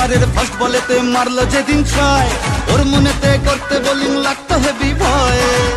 ওভারের ফার্স্ট বলেতে মারলো যেদিন ছয়, ওর মনেতে করতে বোলিং লাগতো হেভি ভয়।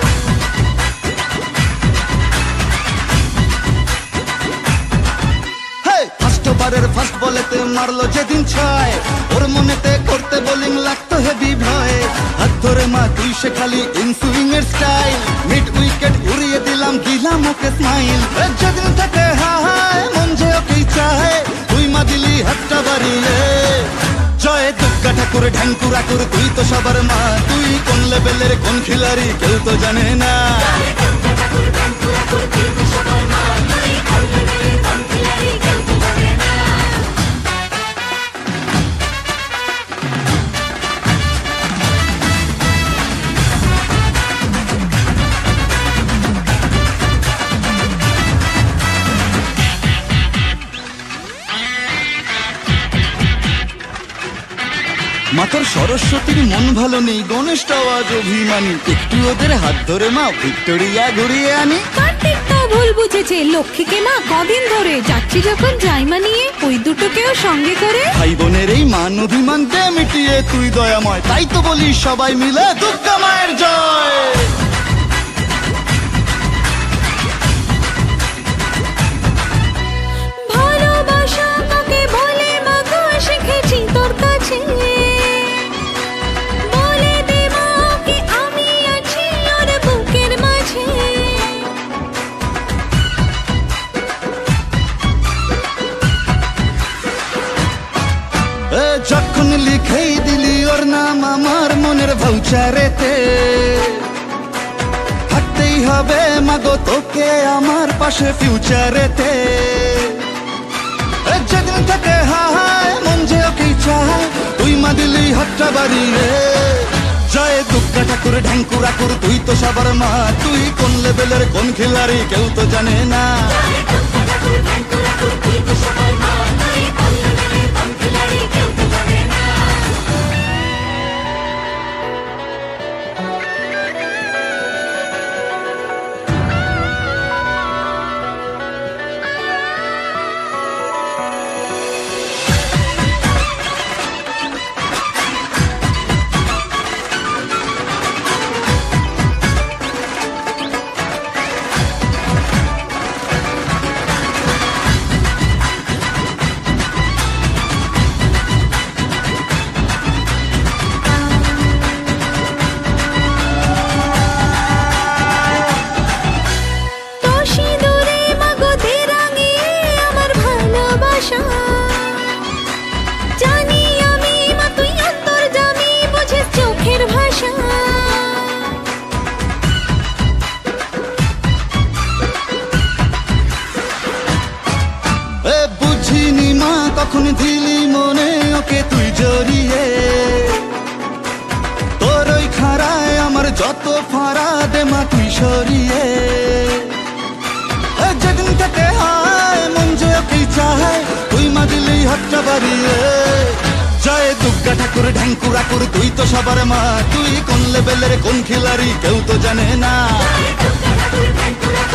ওভারের ফার্স্ট বলেতে মারলো যেদিন ছয়, ওর মনেতে করতে বোলিং লাগতো হেভি ভয়। হাত ধরে মা তুই সে খালি ইনসুইং এর স্টাইল, মিড উইকেট উড়িয়ে দিলাম দিলাম ওকে স্মাইল। যেদিন থেকে হায় মন যে ওকেই চায়, তুই মা দিলি হাতটা বাড়িয়ে। জয় দুর্গা ঠাকুর ঢ্যাঙ্কুর আকুর তুই তো সবার মা, তুই কোন লেভেলের কোন খিলাড়ি কেউ তো জানে না। মাথার সরস্বতীর মন ভালো নেই, গণেশটাও আজ অভিমানী, একটু ওদের হাত ধরে মা ভিক্টোরিয়া ঘুরিয়ে আনি। কার্তিক তো ভুল বুঝেছে, লক্ষ্মীকে মা কদিন ধরে যাচ্ছি যখন জাইমা নিয়ে ওই দুটোকেও সঙ্গে করে। ভাই বোনের এই মান অভিমান দে মিটিয়ে তুই দয়াময়, তাই তো বলি সবাই মিলে দুর্গা মায়ের জয়। ভালোবাসা কাকে বলে মা গো শিখেছি তোর কাছে, যখন লিখেই দিলি ওর নাম আমার মনের ভাউচারেতে, থাকতেই হবে মাগো তোকে আমার পাশে ফিউচারেতে। যেদিন থেকে হায় মন যে ওকেই চায়, তুই মা দিলি হাতটা বাড়িয়ে। জয় দুর্গা ঠাকুর ঢ্যাঙ্কুর আকুর তুই তো সবার মা, তুই কোন লেভেলের কোন খিলাড়ি কেউ তো জানে না। জানি আমি মা তুই অন্তর্যামী, বুঝিস চোখের ভাষা। বুঝিনি মা কখন দিলি মনে ওকে তুই জড়িয়ে, তোর ওই খাড়ায় আমার যত ফাড়া দে মা তুই সরিয়ে। যেদিন থেকে হায় মন যে ওকেই চায়, তুই মা দিলি হাতটা বাড়িয়ে। জয় দুর্গা ঠাকুর ঢ্যাঙ্কুর আকুর তুই তো সবার মা, তুই কোন লেভেলের কোন খিলাড়ি কেউ তো জানে না।